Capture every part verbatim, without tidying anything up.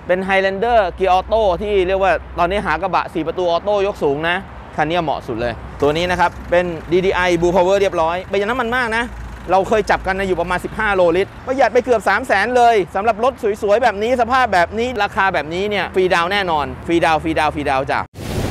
เป็น Highlander เกียร์ออโต้ที่เรียกว่าตอนนี้หากระบะสี่ประตูออโต้ยกสูงนะคันนี้เหมาะสุดเลยตัวนี้นะครับเป็น ดี ดี ไอ Blue Power เรียบร้อยประหยัดน้ำมันมากนะเราเคยจับกันในอยู่ประมาณสิบห้าโลลิตรประหยัดไปเกือบสามแสนเลยสำหรับรถสวยๆแบบนี้สภาพแบบนี้ราคาแบบนี้เนี่ยฟรีดาวแน่นอนฟรีดาวฟรีดาวฟรีดาวจ้ะ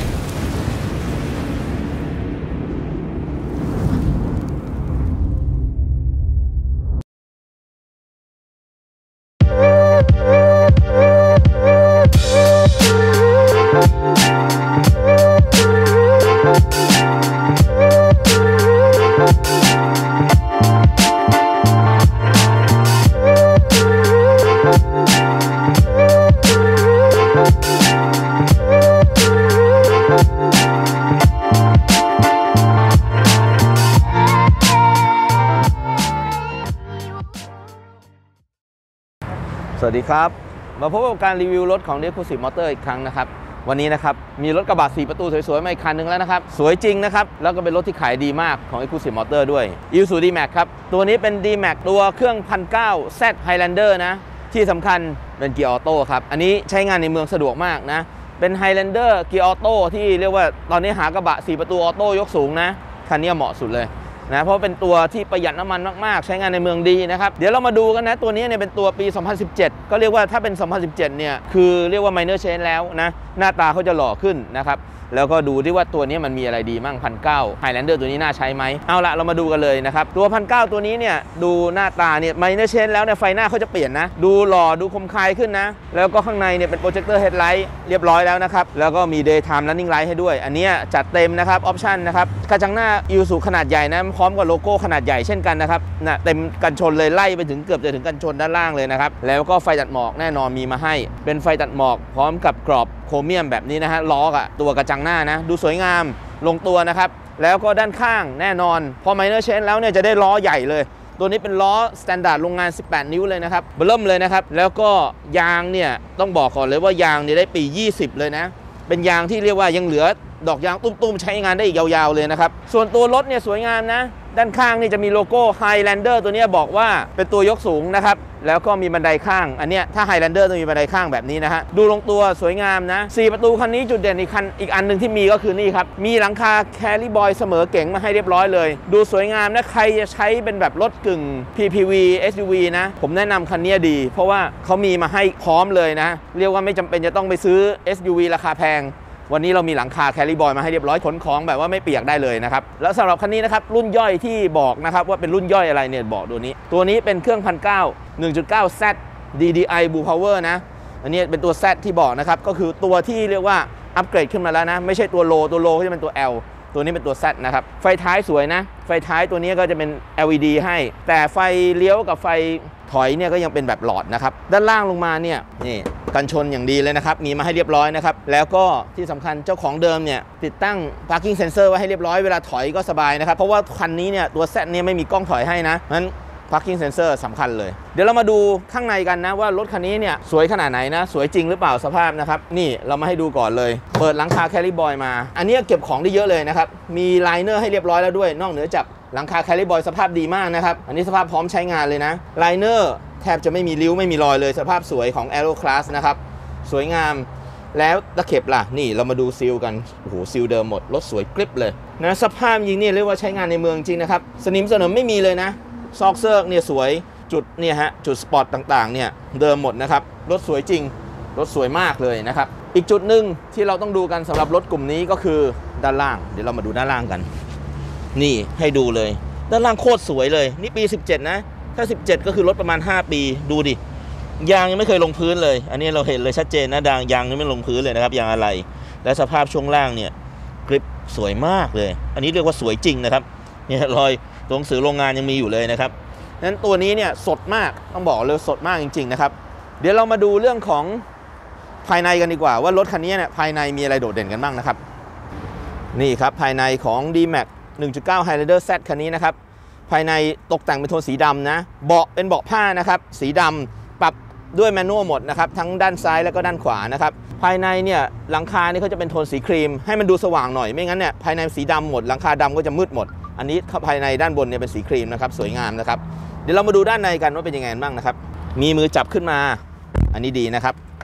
สวัสดีครับมาพบกับการรีวิวรถของ Exclusive Motor อีกครั้งนะครับวันนี้นะครับมีรถกระบะสี่ประตูสวยๆมาอีกคันหนึ่งแล้วนะครับสวยจริงนะครับแล้วก็เป็นรถที่ขายดีมากของ Exclusive Motor ด้วย Isuzu ดี แม็กซ์ ครับตัวนี้เป็น ดี แม็กซ์ ตัวเครื่อง หนึ่งพันเก้าร้อย แซด Highlander นะที่สำคัญเป็นเกียร์ออโต้ครับอันนี้ใช้งานในเมืองสะดวกมากนะเป็น Highlander เกียร์ออโต้ที่เรียกว่าตอนนี้หากระบะสี่ประตูออโต้ยกสูงนะคันนี้เหมาะสุดเลยนะเพราะเป็นตัวที่ประหยัดน้ำมันมากๆใช้งานในเมืองดีนะครับเดี๋ยวเรามาดูกันนะตัวนี้เนี่ยเป็นตัวปี สองพันสิบเจ็ด ก็เรียกว่าถ้าเป็น สองพันสิบเจ็ด เนี่ยคือเรียกว่า minor change แล้วนะหน้าตาเขาจะหล่อขึ้นนะครับแล้วก็ดูที่ว่าตัวนี้มันมีอะไรดีมั่ง หนึ่งพันเก้าร้อย Highlander ตัวนี้น่าใช้ไหมเอาละเรามาดูกันเลยนะครับตัว หนึ่งพันเก้าร้อย ตัวนี้เนี่ยดูหน้าตาเนี่ย minor change แล้วเนี่ยไฟหน้าเขาจะเปลี่ยนนะดูหล่อดูคมคายขึ้นนะแล้วก็ข้างในเนี่ยเป็น projector headlight เรียบร้อยแล้วนะครับแล้วก็มี daytime running light ให้ด้วยอันนี้จัดเต็มนะครับออปชั่นนะครับกระจังหน้า Isuzu ขนาดใหญ่นะพร้อมกับโลโก้ขนาดใหญ่เช่นกันนะครับนะเต็มกันชนเลยไล่ไปถึงเกือบจะถึงกันชนด้านล่างเลยนะครับแล้วก็ไฟตัดหมอกแน่นอนมีมาให้เป็นไฟตัดหมอกพร้อมกับกรอบโครเมียมแบบนี้นะฮะล้อกับตัวกระจังหน้านะดูสวยงามลงตัวนะครับแล้วก็ด้านข้างแน่นอนพอ minor change แล้วเนี่ยจะได้ล้อใหญ่เลยตัวนี้เป็นล้อสแตนดาร์ดโรงงานสิบแปดนิ้วเลยนะครับเบิ่มเลยนะครับแล้วก็ยางเนี่ยต้องบอกก่อนเลยว่ายางเนี่ยได้ปียี่สิบเลยนะเป็นยางที่เรียกว่ายังเหลือดอกยางตุ้มๆใช้งานได้อีกยาวๆเลยนะครับส่วนตัวรถเนี่ยสวยงามนะด้านข้างนี่จะมีโลโก้ Highlander ตัวนี้บอกว่าเป็นตัวยกสูงนะครับแล้วก็มีบันไดข้างอันเนี้ยถ้า Highlander ต้องมีบันไดข้างแบบนี้นะฮะดูลงตัวสวยงามนะสี่ประตูคันนี้จุดเด่นอีกคันอีกอันหนึ่งที่มีก็คือนี่ครับมีหลังคาแครี่บอยเสมอเก๋งมาให้เรียบร้อยเลยดูสวยงามนะใครจะใช้เป็นแบบรถกึ่ง พี พี วี เอส ยู วี นะผมแนะนำคันนี้ดีเพราะว่าเขามีมาให้พร้อมเลยนะเรียกว่าไม่จำเป็นจะต้องไปซื้อ เอส ยู วี ราคาแพงวันนี้เรามีหลังคาแครี่บอยมาให้เรียบร้อยขนของแบบว่าไม่เปียกได้เลยนะครับแล้วสำหรับคันนี้นะครับรุ่นย่อยที่บอกนะครับว่าเป็นรุ่นย่อยอะไรเนี่ยบอกตัวนี้ตัวนี้เป็นเครื่อง หนึ่งพันเก้าร้อย หนึ่งจุดเก้า แซด ดี ดี ไอ Blue Power นะอันนี้เป็นตัว Z ที่บอกนะครับก็คือตัวที่เรียกว่าอัปเกรดขึ้นมาแล้วนะไม่ใช่ตัวโลตัวโลก็จะเป็นตัว L ตัวนี้เป็นตัว Z นะครับไฟท้ายสวยนะไฟท้ายตัวนี้ก็จะเป็น แอล อี ดี ให้แต่ไฟเลี้ยวกับไฟถอยเนี่ยก็ยังเป็นแบบหลอดนะครับด้านล่างลงมาเนี่ยนี่กันชนอย่างดีเลยนะครับมีมาให้เรียบร้อยนะครับแล้วก็ที่สำคัญเจ้าของเดิมเนี่ยติดตั้ง parking sensor ไว้ให้เรียบร้อยเวลาถอยก็สบายนะครับเพราะว่าคันนี้เนี่ยตัว Z เนี่ยไม่มีกล้องถอยให้นะงั้น parking sensor สำคัญเลยเดี๋ยวเรามาดูข้างในกันนะว่ารถคันนี้เนี่ยสวยขนาดไหนนะสวยจริงหรือเปล่าสภาพนะครับนี่เรามาให้ดูก่อนเลยเปิดหลังคาแครี่บอยมาอันนี้เก็บของได้เยอะเลยนะครับมีไลเนอร์ให้เรียบร้อยแล้วด้วยนอกเหนือจากหลังคาแครี่บอยสภาพดีมากนะครับอันนี้สภาพพร้อมใช้งานเลยนะไลเนอร์แทบจะไม่มีริ้วไม่มีรอยเลยสภาพสวยของ Aero Class นะครับสวยงามแล้วตะเข็บล่ะนี่เรามาดูซีลกันโอ้โหซีลเดิมหมดรถสวยกริบเลยนะสภาพยิงนี่เรียกว่าใช้งานในเมืองจริงนะครับสนิมสนิมไม่มีเลยนะซอกเซิร์กเนี่ยสวยจุดเนี่ยฮะจุดสปอตต่างๆเนี่ยเดิมหมดนะครับรถสวยจริงรถสวยมากเลยนะครับอีกจุดหนึ่งที่เราต้องดูกันสำหรับรถกลุ่มนี้ก็คือด้านล่างเดี๋ยวเรามาดูด้านล่างกันนี่ให้ดูเลยด้านล่างโคตรสวยเลยนี่ปีสิบเจ็ดนะถ้าสิบเจ็ดก็คือรถประมาณห้าปีดูดิยางยังไม่เคยลงพื้นเลยอันนี้เราเห็นเลยชัดเจนนะดางยางยังไม่ลงพื้นเลยนะครับยางอะไรและสภาพช่วงล่างเนี่ยกริปสวยมากเลยอันนี้เรียกว่าสวยจริงนะครับเนี่ยรอยตัวหนังสือโรงงานยังมีอยู่เลยนะครับนั้นตัวนี้เนี่ยสดมากต้องบอกเลยสดมากจริงๆนะครับเดี๋ยวเรามาดูเรื่องของภายในกันดีกว่าว่ารถคันนี้เนี่ยภายในมีอะไรโดดเด่นกันบ้างนะครับนี่ครับภายในของ ดี แม็กซ์ หนึ่งจุดเก้า Highlander Z คันนี้นะครับภายในตกแต่งเป็นโทนสีดำนะเบาะเป็นเบาะผ้านะครับสีดำปรับด้วยแมนนวลหมดนะครับทั้งด้านซ้ายแล้วก็ด้านขวานะครับภายในเนี่ยหลังคานี่เขาจะเป็นโทนสีครีมให้มันดูสว่างหน่อยไม่งั้นเนี่ยภายในสีดำหมดหลังคาดำก็จะมืดหมดอันนี้ภายในด้านบนเนี่ยเป็นสีครีมนะครับสวยงามนะครับเดี๋ยวเรามาดูด้านในกันว่าเป็นยังไงบ้างนะครับมีมือจับขึ้นมาอันนี้ดีนะครับ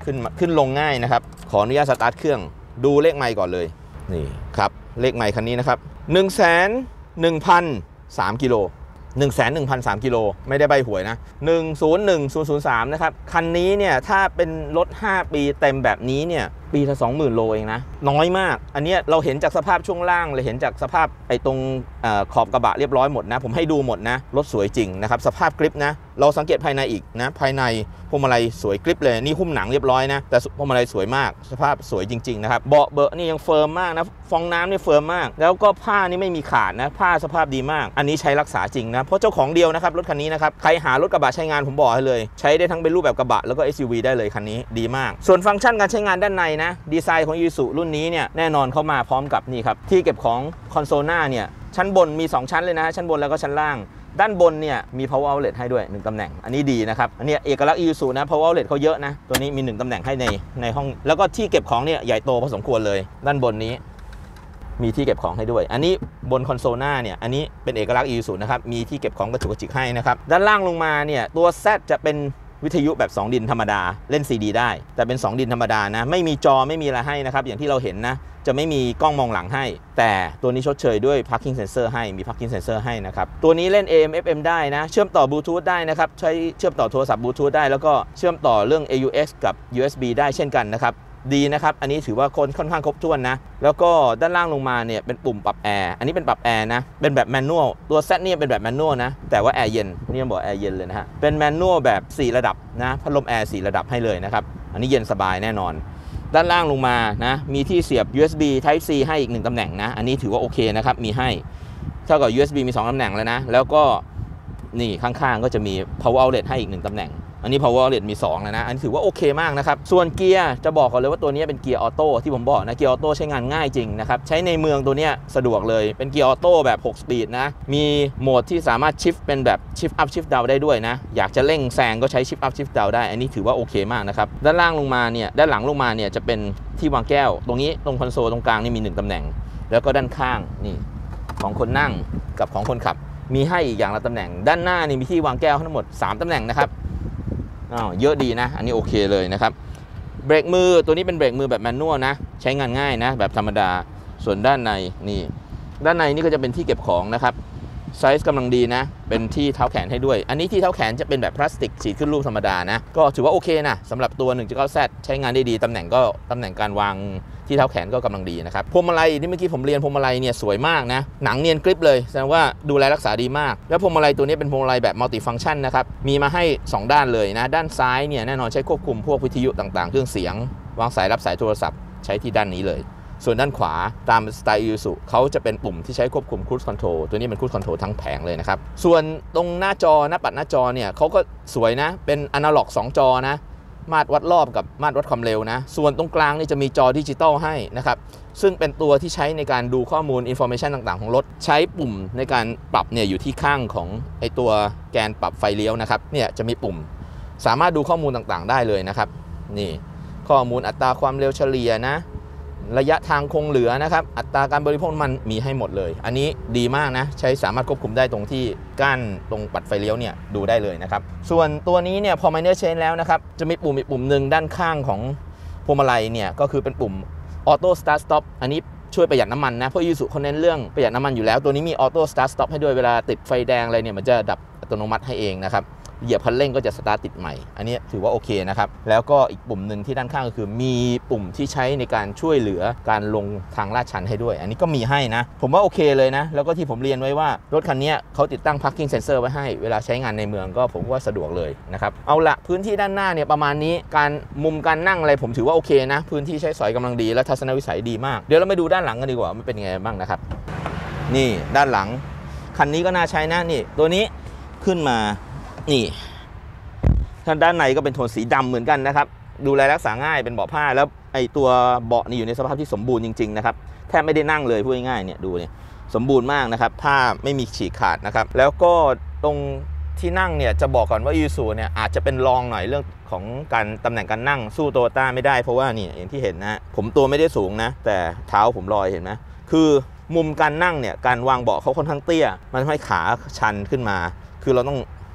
ขึ้นขึ้นลงง่ายนะครับขออนุญาตสตาร์ทเครื่องดูเลขไมล์ก่อนเลยนี่ครับเลขไมล์คันนี้นะครับหนึ่งแสนหนึ่งพันสามกิโลหนึ่งแสนหนึ่งพันสามกิโลไม่ได้ใบหวยนะหนึ่งศูนย์หนึ่งศูนย์ศูนย์สามนะครับคันนี้เนี่ยถ้าเป็นรถห้าปีเต็มแบบนี้เนี่ยปีละ สองหมื่น โลเองนะน้อยมากอันนี้เราเห็นจากสภาพช่วงล่างเลยเห็นจากสภาพไอ้ตรงอขอบกระบะเรียบร้อยหมดนะผมให้ดูหมดนะรถสวยจริงนะครับสภาพกริปนะเราสังเกตภายในอีกนะภายในพวงมาลัยสวยกริปเลยนี่หุ้มหนังเรียบร้อยนะแต่พวงมาลัยสวยมากสภาพสวยจริงๆนะครับเบาะเบอะนี่ยังเฟิร์มมากนะฟองน้ำนี่เฟิร์มมากแล้วก็ผ้านี่ไม่มีขาดนะผ้าสภาพดีมากอันนี้ใช้รักษาจริงนะเพราะเจ้าของเดียวนะครับรถคันนี้นะครับใครหารถกระบะใช้งานผมบอกให้เลยใช้ได้ทั้งเป็นรูปแบบกระบะแล้วก็ เอส ยู วี ได้เลยคันนี้ดีมากส่วนฟังก์ชันการใช้งานด้านในนะดีไซน์ของ Isuzu รุ่นนี้เนี่ยแน่นอนเข้ามาพร้อมกับนี่ครับที่เก็บของคอนโซลหน้าเนี่ยชั้นบนมีสองชั้นเลยนะชั้นบนแล้วก็ชั้นล่างด้านบนเนี่ยมี power outlet ให้ด้วยหนึ่งตำแหน่งอันนี้ดีนะครับอันนี้เอกลักษณ์ Isuzu นะ power outlet เขาเยอะนะตัวนี้มีหนึ่งตำแหน่งให้ในในห้องแล้วก็ที่เก็บของเนี่ยใหญ่โตพอสมควรเลยด้านบนนี้มีที่เก็บของให้ด้วยอันนี้บนคอนโซลหน้าเนี่ยอันนี้เป็นเอกลักษณ์ Isuzu นะครับมีที่เก็บของกระจุกกระจิกให้นะครับด้านล่างลงมาเนี่ยตัว Z จะเป็นวิทยุแบบสองดินธรรมดาเล่น ซี ดี ได้แต่เป็นสองดินธรรมดานะไม่มีจอไม่มีอะไรให้นะครับอย่างที่เราเห็นนะจะไม่มีกล้องมองหลังให้แต่ตัวนี้ชดเชยด้วย parking sensor ให้มี parking sensor ให้นะครับตัวนี้เล่น เอ เอ็ม เอฟ เอ็ม ได้นะเชื่อมต่อบลูทูธได้นะครับใช้เชื่อมต่อโทรศัพท์บลูทูธได้แล้วก็เชื่อมต่อเรื่อง เอ ยู เอ็กซ์ กับ ยู เอส บี ได้เช่นกันนะครับดีนะครับอันนี้ถือว่าคนค่อนข้างครบถ้วนนะแล้วก็ด้านล่างลงมาเนี่ยเป็นปุ่มปรับแอร์อันนี้เป็นปรับแอร์นะเป็นแบบแมนนวลตัว Z เนี่ยเป็นแบบแมนนวลนะแต่ว่าแอร์เย็นนี่บอกแอร์เย็นเลยนะฮะเป็นแมนนวลแบบสี่ระดับนะพัดลมแอร์สี่ระดับให้เลยนะครับอันนี้เย็นสบายแน่นอนด้านล่างลงมานะมีที่เสียบ ยู เอส บี Type C ให้อีกหนึ่งตำแหน่งนะอันนี้ถือว่าโอเคนะครับมีให้เท่ากับ ยู เอส บี มีสองตำแหน่งแล้วนะแล้วก็นี่ข้างๆก็จะมี power outlet ให้อีกหนึ่งตำแหน่งอันนี้ power outlet มีสองแล้วนะอันนี้ถือว่าโอเคมากนะครับส่วนเกียร์จะบอกก่อนเลยว่าตัวนี้เป็นเกียร์ออโต้ที่ผมบอกนะเกียร์ออโต้ใช้งานง่ายจริงนะครับใช้ในเมืองตัวนี้สะดวกเลยเป็นเกียร์ออโต้แบบหกสปีดนะมีโหมดที่สามารถชิฟเป็นแบบชิฟอัพชิฟดาวได้ด้วยนะอยากจะเร่งแซงก็ใช้ชิฟอัพชิฟดาวได้อันนี้ถือว่าโอเคมากนะครับด้านล่างลงมาเนี่ยด้านหลังลงมาเนี่ยจะเป็นที่วางแก้วตรงนี้ตรงคอนโซลตรงกลางนี่มีหนึ่งตำแหน่งแล้วก็ด้านข้างนี่ของคนนั่งกับของคนขับมีให้อีกอย่างละตำแหน่งด้านหน้านี่มีที่วางแก้วทั้งหมดสามตำแหน่งนะครับอ้าวเยอะดีนะอันนี้โอเคเลยนะครับเบรกมือตัวนี้เป็นเบรกมือแบบแมนนวลนะใช้งานง่ายนะแบบธรรมดาส่วนด้านในนี่ด้านในนี่ก็จะเป็นที่เก็บของนะครับไซส์กำลังดีนะเป็นที่เท้าแขนให้ด้วยอันนี้ที่เท้าแขนจะเป็นแบบพลาสติกฉีดขึ้นรูปธรรมดานะก็ถือว่าโอเคนะสำหรับตัว หนึ่งจุดเก้า แซด ใช้งานได้ดีตำแหน่งก็ตำแหน่งการวางที่เท้าแขนก็กำลังดีนะครับพวงมาลัยที่เมื่อกี้ผมเรียนพวงมาลัยเนี่ยสวยมากนะหนังเนียนกริปเลยแสดงว่าดูแลรักษาดีมากแล้วพวงมาลัยตัวนี้เป็นพวงมาลัยแบบมัลติฟังก์ชันนะครับมีมาให้สองด้านเลยนะด้านซ้ายเนี่ยแน่นอนใช้ควบคุมพวกวิทยุต่างๆเครื่องเสียงวางสายรับสายโทรศัพท์ใช้ที่ด้านนี้เลยส่วนด้านขวาตามสไตล์ Isuzu เขาจะเป็นปุ่มที่ใช้ควบคุม Cruise Control ตัวนี้เป็น Cruise Control ทั้งแผงเลยนะครับส่วนตรงหน้าจอหน้าปัดหน้าจอเนี่ยเขาก็สวยนะเป็นอนาล็อกสองจอนะมาตรวัดรอบกับมาตรวัดความเร็วนะส่วนตรงกลางนี่จะมีจอดิจิตอลให้นะครับซึ่งเป็นตัวที่ใช้ในการดูข้อมูล Information ต่างๆของรถใช้ปุ่มในการปรับเนี่ยอยู่ที่ข้างของไอตัวแกนปรับไฟเลี้ยวนะครับเนี่ยจะมีปุ่มสามารถดูข้อมูลต่างๆได้เลยนะครับนี่ข้อมูลอัตราความเร็วเฉลี่ยนะระยะทางคงเหลือนะครับอัตราการบริโภคน้ำมันมีให้หมดเลยอันนี้ดีมากนะใช้สามารถควบคุมได้ตรงที่ก้านตรงปัดไฟเลี้ยวเนี่ยดูได้เลยนะครับส่วนตัวนี้เนี่ยพอ minor change แล้วนะครับจะมีปุ่มอีกปุ่มหนึ่งด้านข้างของพวงมาลัยเนี่ยก็คือเป็นปุ่ม auto start stop อันนี้ช่วยประหยัดน้ำมันนะเพราะ Isuzu เขาเน้นเรื่องประหยัดน้ำมันอยู่แล้วตัวนี้มี auto start stop ให้ด้วยเวลาติดไฟแดงอะไรเนี่ยมันจะดับอัตโนมัติให้เองนะครับเหยียบคันเร่งก็จะสตาร์ทติดใหม่อันนี้ถือว่าโอเคนะครับแล้วก็อีกปุ่มหนึ่งที่ด้านข้างก็คือมีปุ่มที่ใช้ในการช่วยเหลือการลงทางลาดชันให้ด้วยอันนี้ก็มีให้นะผมว่าโอเคเลยนะแล้วก็ที่ผมเรียนไว้ว่ารถคันนี้เขาติดตั้ง parking sensor ไว้ให้เวลาใช้งานในเมืองก็ผมว่าสะดวกเลยนะครับเอาละพื้นที่ด้านหน้าเนี่ยประมาณนี้การมุมการนั่งอะไรผมถือว่าโอเคนะพื้นที่ใช้สอยกำลังดีและทัศนวิสัยดีมากเดี๋ยวเราไปดูด้านหลังกันดีกว่ามันเป็นยังไงบ้างนะครับนี่ด้านหลังคันนี้ก็น่าใช้นะนี่ตัวนี้ขึ้นมานี่ทางด้านในก็เป็นโทนสีดำเหมือนกันนะครับดูแลรักษาง่ายเป็นเบาะผ้าแล้วไอตัวเบาะนี่อยู่ในสภาพที่สมบูรณ์จริงๆนะครับแทบไม่ได้นั่งเลยพูดง่ายๆเนี่ยดูเนี่ยสมบูรณ์มากนะครับผ้าไม่มีฉีกขาดนะครับแล้วก็ตรงที่นั่งเนี่ยจะบอกก่อนว่า Isuzu เนี่ยอาจจะเป็นรองหน่อยเรื่องของการตำแหน่งการนั่งสู้โตโยต้าไม่ได้เพราะว่านี่อย่างที่เห็นนะผมตัวไม่ได้สูงนะแต่เท้าผมลอยเห็นไหมคือมุมการนั่งเนี่ยการวางเบาะเขาค่อนข้างเตี้ยมันทำให้ขาชันขึ้นมาคือเราต้อง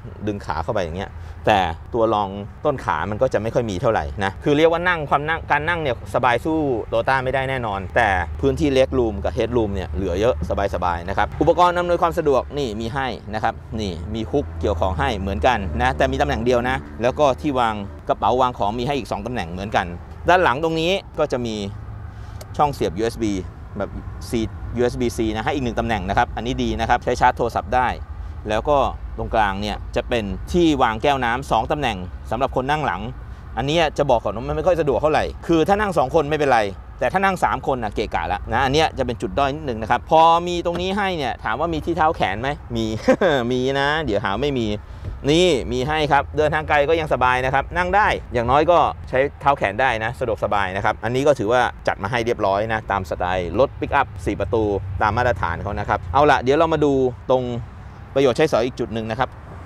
ดึงขาเข้าไปอย่างเงี้ยแต่ตัวรองต้นขามันก็จะไม่ค่อยมีเท่าไหร่นะคือเรียกว่านั่งความนั่งการนั่งเนี่ยสบายสู้โตต้าไม่ได้แน่นอนแต่พื้นที่เล็กรูมกับเฮดรูมเนี่ยเหลือเยอะสบายๆนะครับอุปกรณ์อำนวยความสะดวกนี่มีให้นะครับนี่มีฮุกเกี่ยวของให้เหมือนกันนะแต่มีตำแหน่งเดียวนะแล้วก็ที่วางกระเป๋าวางของมีให้อีกสองตำแหน่งเหมือนกันด้านหลังตรงนี้ก็จะมีช่องเสียบ ยู เอส บี แบบ C ยู เอส บี ซี นะให้อีกหนึ่งตำแหน่งนะครับอันนี้ดีนะครับใช้ชาร์จโทรศัพท์ได้แล้วก็ตรงกลางเนี่ยจะเป็นที่วางแก้วน้ำสองตำแหน่งสำหรับคนนั่งหลังอันนี้จะบอกก่อนว่ามันไม่ค่อยสะดวกเท่าไหร่คือถ้านั่งสองคนไม่เป็นไรแต่ถ้านั่งสามคนนะเกะกะละนะอันนี้จะเป็นจุดด้อยนิดนึงนะครับพอมีตรงนี้ให้เนี่ยถามว่ามีที่เท้าแขนไหมมี มีนะเดี๋ยวหาไม่มีนี่มีให้ครับเดินทางไกลก็ยังสบายนะครับนั่งได้อย่างน้อยก็ใช้เท้าแขนได้นะสะดวกสบายนะครับอันนี้ก็ถือว่าจัดมาให้เรียบร้อยนะตามสไตล์รถปิกอัพสี่ประตูตามมาตรฐานเขานะครับเอาละเดี๋ยวเรามาดูตรงประโยชน์ใช้สอยอีกจุดหนึ่งนะครับ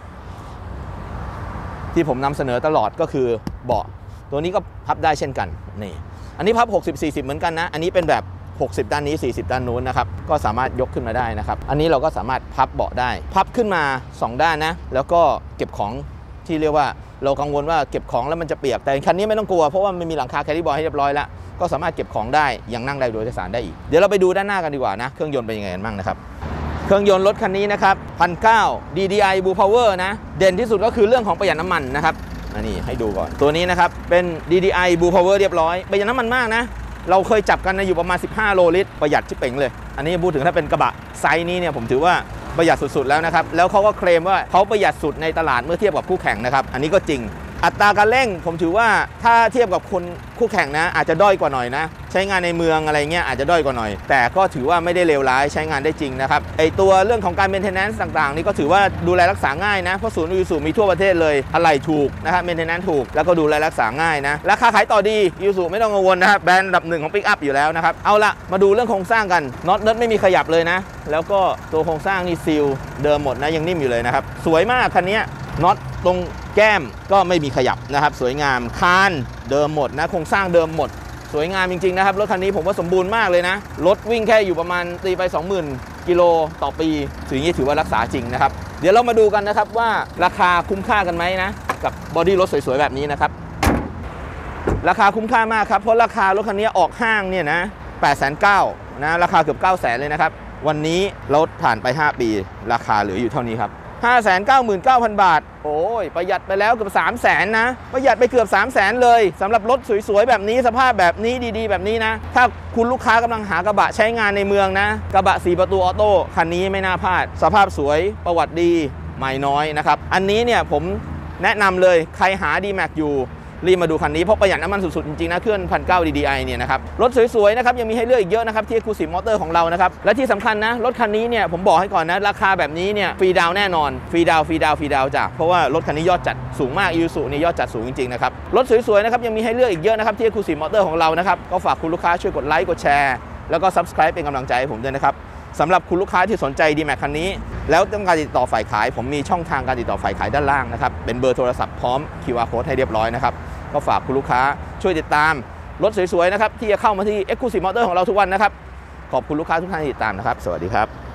ที่ผมนำเสนอตลอดก็คือเบาะตัวนี้ก็พับได้เช่นกันนี่อันนี้พับหกสิบ สี่สิบเหมือนกันนะอันนี้เป็นแบบหกสิบด้านนี้สี่สิบด้านนู้นนะครับก็สามารถยกขึ้นมาได้นะครับอันนี้เราก็สามารถพับเบาะได้พับขึ้นมาสองด้านนะแล้วก็เก็บของที่เรียกว่าเรากังวลว่าเก็บของแล้วมันจะเปียกแต่คันนี้ไม่ต้องกลัวเพราะว่ามันมีหลังคาแคดดี้บอยให้เรียบร้อยแล้วก็สามารถเก็บของได้ยังนั่งได้โดยสารได้อีกเดี๋ยวเราไปดูด้านหน้ากันดีกว่านะเครื่องยนต์เป็นยังไงกันบ้างนะครับเครื่องยนต์รถคันนี้นะครับหนึ่งพันเก้าร้อย ดี ดี ไอ Blue Power นะเด่นที่สุดก็คือเรื่องของประหยัดน้ำมันนะครับอันนี้ให้ดูก่อนตัวนี้นะครับเป็น ดี ดี ไอ Blue Power เรียบร้อยประหยัดน้ำมันมากนะเราเคยจับกันอยู่ประมาณสิบห้าโลลิตรประหยัดชิบเป่งเลยอันนี้พูดถึงถ้าเป็นกระบะไซส์นี้เนี่ยผมถือว่าประหยัดสุดๆแล้วนะครับแล้วเขาก็เคลมว่าเขาประหยัดสุดในตลาดเมื่อเทียบกับคู่แข่งนะครับอันนี้ก็จริงอัตราการเร่งผมถือว่าถ้าเทียบกับคนคู่แข่งนะอาจจะด้อยกว่าหน่อยนะใช้งานในเมืองอะไรเงี้ยอาจจะด้อยกว่าหน่อยแต่ก็ถือว่าไม่ได้เลวร้ายใช้งานได้จริงนะครับไอตัวเรื่องของการ maintenance ต่างๆนี่ก็ถือว่าดูแลรักษาง่ายนะเพราะศูนย์อีซูมีทั่วประเทศเลยอะไหล่ถูกนะครับ maintenance ถูกแล้วก็ดูแลรักษาง่ายนะราคาขายต่อดีอีซูไม่ต้องกังวลนะครับแบรนด์อันดับหนึ่งของปิกอัพอยู่แล้วนะครับเอาละมาดูเรื่องโครงสร้างกันน็อตเนิร์ดไม่มีขยับเลยนะแล้วก็ตัวโครงสร้างนี่ซีลเดิมหมดนะยังนิ่มอยู่เลยนะครับสวยมากคันนี้น็อตตรงแก้มก็ไม่มีขยับนะครับสวยงามคานเดิมหมดนะโครงสร้างเดิมหมดสวยงามจริงๆนะครับรถคันนี้ผมว่าสมบูรณ์มากเลยนะรถวิ่งแค่อยู่ประมาณตีไป สองหมื่น กิโลต่อปีสิ่งนี้ถือว่ารักษาจริงนะครับเดี๋ยวเรามาดูกันนะครับว่าราคาคุ้มค่ากันไหมนะกับบอดี้รถสวยๆแบบนี้นะครับราคาคุ้มค่ามากครับเพราะราคารถคันนี้ออกห้างเนี่ยนะแปดแสนเก้าหมื่นนะราคาเกือบ เก้าแสนเลยนะครับวันนี้รถผ่านไปห้าปีราคาเหลืออยู่เท่านี้ครับห้าแสนเก้าหมื่นเก้าพัน บาทโอ้ยประหยัดไปแล้วเกือบ สามแสน นะประหยัดไปเกือบ สามแสน เลยสำหรับรถสวยๆแบบนี้สภาพแบบนี้ดีๆแบบนี้นะถ้าคุณลูกค้ากำลังหากระบะใช้งานในเมืองนะกระบะสี่ประตูออโต้คันนี้ไม่น่าพลาดสภาพสวยประวัติดีใหม่น้อยนะครับอันนี้เนี่ยผมแนะนำเลยใครหา ดี แม็ก อยู่รีบมาดูคันนี้เพราะประหยัดน้ำมันสุดๆจริงๆนะเครื่อง หนึ่งพันเก้าร้อย ดี ดี ไอ เนี่ยนะครับรถสวยๆนะครับยังมีให้เลือกอีกเยอะนะครับที่ Exclusive Motor ของเรานะครับและที่สำคัญนะรถคันนี้เนี่ยผมบอกให้ก่อนนะราคาแบบนี้เนี่ยฟรีดาวแน่นอนฟรีดาวฟรีดาวฟรีดาวจ้ะเพราะว่ารถคันนี้ยอดจัดสูงมาก Isuzu นี่ยอดจัดสูงจริงๆนะครับรถสวยๆนะครับยังมีให้เลือกอีกเยอะนะครับที่ Exclusive Motor ของเรานะครับก็ฝากคุณลูกค้าช่วยกดไลค์กดแชร์แล้วก็ Subscribe เป็นกำลังใจให้ผมด้วยนะครับสำหรับคุณลูกค้าที่สนใจ ดี แม็ก คันนี้แล้วต้องการติดต่อฝ่ายขายผมมีช่องทางการติดต่อฝ่ายขายด้านล่างนะครับเป็นเบอร์โทรศัพท์พร้อม คิว อาร์ Code ให้เรียบร้อยนะครับก็ฝากคุณลูกค้าช่วยติดตามรถสวยๆนะครับที่จะเข้ามาที่ Exclusive Motor ของเราทุกวันนะครับขอบคุณลูกค้าทุกท่านที่ติดตามนะครับสวัสดีครับ